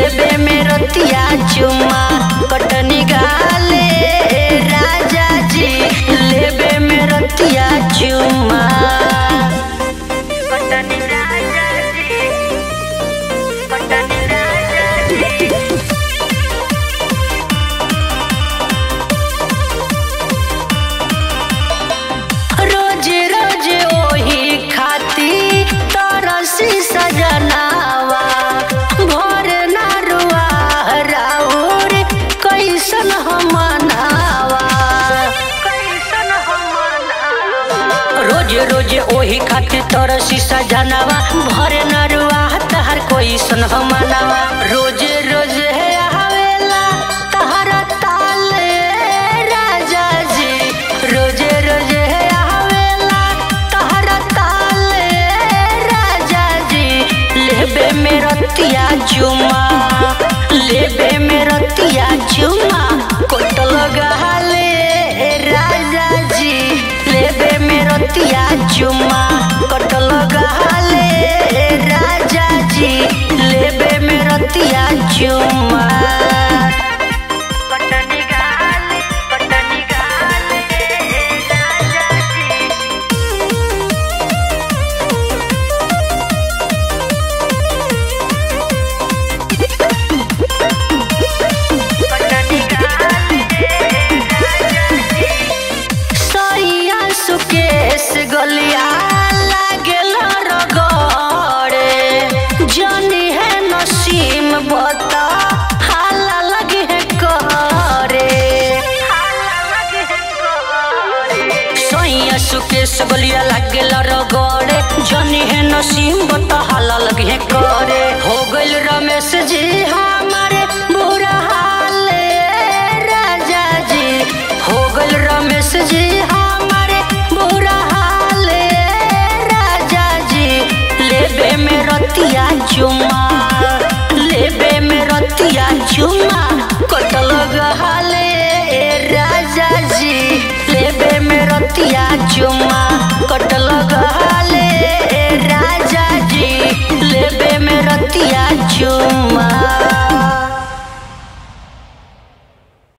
लेबे में रतिया चुमा कटनी गाले राजा जी लेबे में रतिया चुमा कटनी राजा जी कटनी राजा जी। रोज रोज ओही खाती तरसी सजनावा भोर नारुआ राउर कैसन हम मनावा रोज रोज ओही खाती तरसी सजनावा भोर नारुआ तहर कैसन हम मनावा रोज रोज है आवेला तहरा ताले राजा जी रोज रोज है आवेला तहरा ताले राजा जी लेबे में रतिया चुमा लेबे में रतिया चुमा कोट लगाले राजा जी लेबे में रतिया चुमा कोट लगाले राजा जी लेबे में रतिया चुमा कटनी गाले राजा जी कटनी गाले राजा जी सैया सुकेश गलिया लागेल रगड़े जनी है नसीम बता हाला लगे है करे सैया सुकेश गलिया लागेल रगड़े जनी है नसीम बता हाला लगे है करे हो गइल रमेश जी हमारे बुरा हाल राजा जी हो गइल रमेश जी हमारे बुरा हाल राजा जी लेबे में रतिया चुमा लेबे में रतिया चुमा कटल गहाले राजा जी लेबे में रतिया चुमा कटल गहाले राजा जी लेबे में रतिया चुमा।